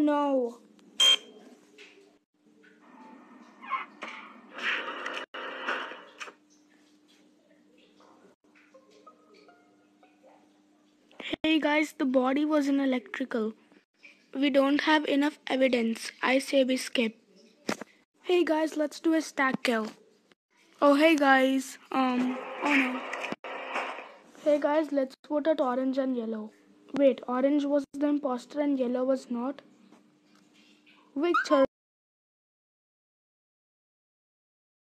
no. Hey guys, the body was in electrical. We don't have enough evidence. I say we skip. Hey guys, let's do a stack kill. Oh hey guys, oh no. Hey guys, let's vote at orange and yellow. Wait, orange was the imposter and yellow was not? Victor,